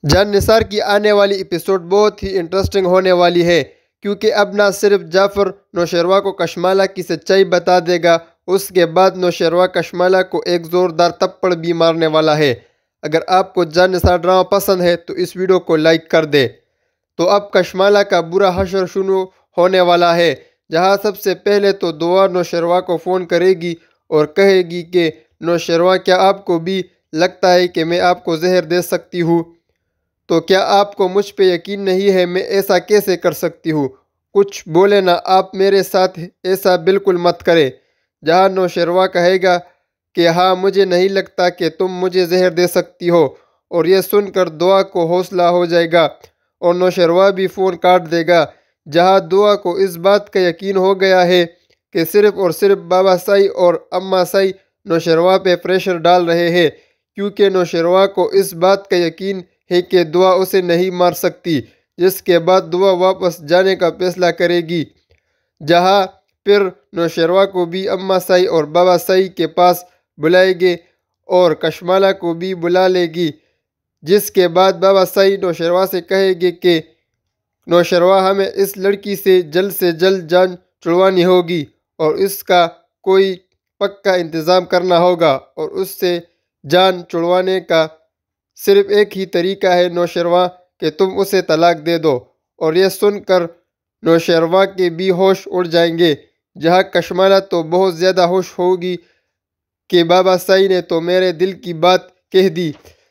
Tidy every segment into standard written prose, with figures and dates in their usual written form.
جان نثار کی آنے والی ایپیسوڈ بہت ہی انٹرسٹنگ ہونے والی ہے، کیونکہ اب نہ صرف جعفر نوشیروان کو کشمالہ کی سچائی بتا دے گا، اس کے بعد نوشیروان کشمالہ کو ایک زوردار تھپڑ بھی مارنے والا ہے۔ اگر آپ کو جان نثار ڈرامہ پسند ہے تو اس ویڈیو کو لائک کر دے۔ تو اب کشمالہ کا برا حشر شروع ہونے والا ہے، جہاں سب سے پہلے تو دعا نوشیروان کو فون کرے گی اور کہے گی کہ نوشیروان، کیا آپ کو بھی لگتا ہے کہ میں آپ کو زہر دے سکتی ہوں؟ تو کیا آپ کو مجھ پہ یقین نہیں ہے؟ میں ایسا کیسے کر سکتی ہوں؟ کچھ بولے نا، آپ میرے ساتھ ایسا بالکل مت کرے۔ جہاں نوشیروان کہے گا کہ ہاں، مجھے نہیں لگتا کہ تم مجھے زہر دے سکتی ہو، اور یہ سن کر دعا کو حوصلہ ہو جائے گا اور نوشیروان بھی فون کاٹ دے گا۔ جہاں دعا کو اس بات کا یقین ہو گیا ہے کہ صرف اور صرف بابا سائی اور اماں سائی نوشیروان پہ پریشر ڈال رہے ہیں، کیونکہ نوشیروان کو اس بات کا یقین ہے کہ دعا اسے نہیں مار سکتی، جس کے بعد دعا واپس جانے کا فیصلہ کرے گی۔ جہاں پھر نوشیروان کو بھی اماں سائی اور بابا سائی کے پاس بلائے گے اور کشمالہ کو بھی بلا لے گی، جس کے بعد بابا سائی نوشیروان سے کہے گے کہ نوشیروان، ہمیں اس لڑکی سے جلد جان چھڑوانی ہوگی اور اس کا کوئی پکا انتظام کرنا ہوگا، اور اس سے جان چھڑوانے کا صرف ایک ہی طریقہ ہے نوشیروان، کہ تم اسے طلاق دے دو۔ اور یہ سن کر نوشیروان کے بھی ہوش اڑ جائیں گے، جہاں کشمالہ تو بہت زیادہ خوش ہوگی کہ بابا سائی نے تو میرے دل کی بات کہہ دی۔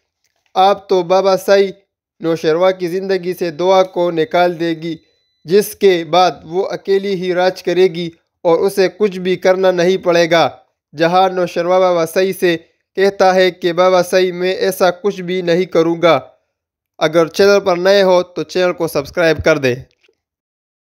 اب تو بابا سائی نوشیروان کی زندگی سے دعا کو نکال دے گی، جس کے بعد وہ اکیلی ہی راج کرے گی اور اسے کچھ بھی کرنا نہیں پڑے گا۔ جہاں نوشیروان بابا سائی سے کہتا ہے کہ بابا سائی، میں ایسا کچھ بھی نہیں کروں گا۔ اگر چینل پر نئے ہو تو چینل کو سبسکرائب کر دیں۔